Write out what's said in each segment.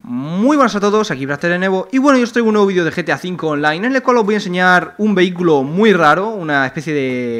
Muy buenas a todos, aquí Braster y bueno, yo os traigo un nuevo vídeo de GTA V Online en el cual os voy a enseñar un vehículo muy raro, una especie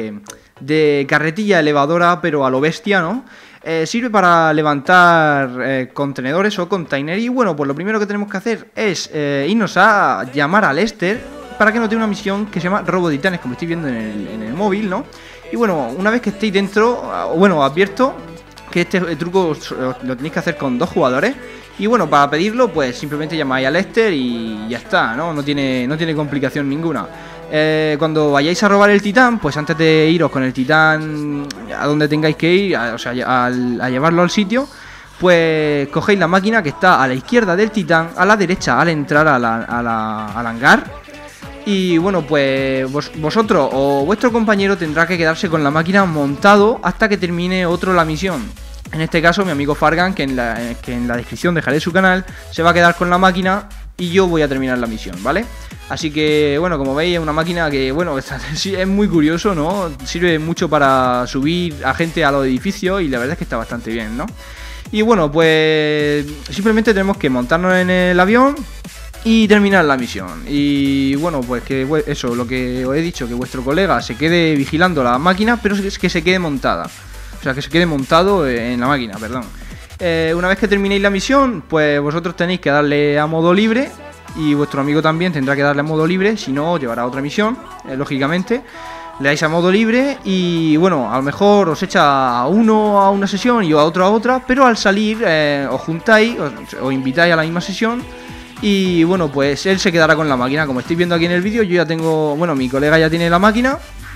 de carretilla elevadora pero a lo bestia, ¿no? Sirve para levantar contenedores o containers y bueno, pues lo primero que tenemos que hacer es irnos a llamar a Lester para que nos dé una misión que se llama Robo de Titanes, como estáis viendo en el móvil, ¿no? Y bueno, una vez que estéis dentro, bueno, os advierto que este truco lo tenéis que hacer con 2 jugadores. Y bueno, para pedirlo, pues simplemente llamáis a Lester y ya está, ¿no? No tiene complicación ninguna. Cuando vayáis a robar el titán, pues antes de iros con el titán a donde tengáis que ir, o sea, a llevarlo al sitio, pues cogéis la máquina que está a la izquierda del titán, a la derecha al entrar al hangar. Y bueno, pues vosotros o vuestro compañero tendrá que quedarse con la máquina montado hasta que termine otro la misión. En este caso mi amigo Fargan, que en la descripción dejaré su canal, se va a quedar con la máquina y yo voy a terminar la misión, ¿vale? Así que bueno, como veis es una máquina que bueno, es muy curioso, ¿no? Sirve mucho para subir a gente a los edificios y la verdad es que está bastante bien, ¿no? Y bueno, pues simplemente tenemos que montarnos en el avión y terminar la misión. Y bueno, pues que eso, lo que os he dicho, que vuestro colega se quede vigilando la máquina, pero es que se quede montada. O sea, que se quede montado en la máquina, perdón. Una vez que terminéis la misión, pues vosotros tenéis que darle a modo libre. Y vuestro amigo también tendrá que darle a modo libre, si no, os llevará a otra misión, lógicamente. Le dais a modo libre y bueno, a lo mejor os echa a uno a una sesión y a otro a otra. Pero al salir os juntáis, os invitáis a la misma sesión. Y bueno, pues él se quedará con la máquina. Como estáis viendo aquí en el vídeo, yo ya tengo... Bueno, mi colega ya tiene la máquina.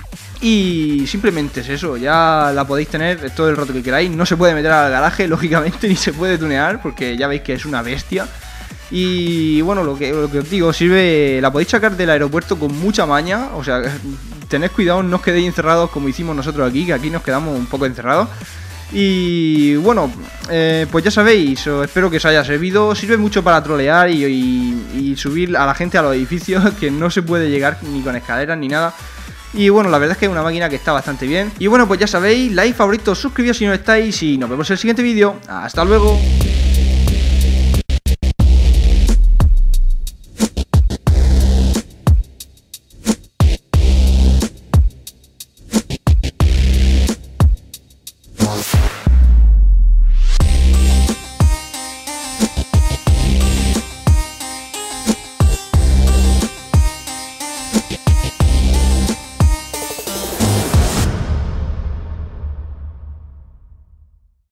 Y simplemente es eso, ya la podéis tener todo el rato que queráis. No se puede meter al garaje, lógicamente, ni se puede tunear, porque ya veis que es una bestia. Y bueno, lo que os digo, sirve, la podéis sacar del aeropuerto con mucha maña. O sea, tened cuidado, no os quedéis encerrados como hicimos nosotros aquí, que aquí nos quedamos un poco encerrados. Y bueno, pues ya sabéis, espero que os haya servido. Sirve mucho para trolear y subir a la gente a los edificios, que no se puede llegar ni con escaleras ni nada. Y bueno, la verdad es que es una máquina que está bastante bien. Y bueno, pues ya sabéis, like, favorito, suscribíos si no estáis y nos vemos en el siguiente vídeo. ¡Hasta luego!